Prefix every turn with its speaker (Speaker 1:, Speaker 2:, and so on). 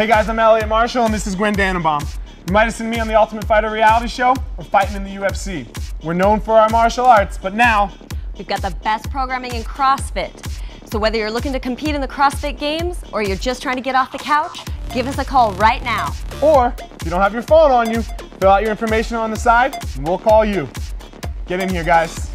Speaker 1: Hey guys, I'm Elliot Marshall and this is Gwen Dannenbaum. You might have seen me on the Ultimate Fighter reality show or fighting in the UFC. We're known for our martial arts, but now
Speaker 2: we've got the best programming in CrossFit. So whether you're looking to compete in the CrossFit Games or you're just trying to get off the couch, give us a call right now.
Speaker 1: Or if you don't have your phone on you, fill out your information on the side and we'll call you. Get in here, guys.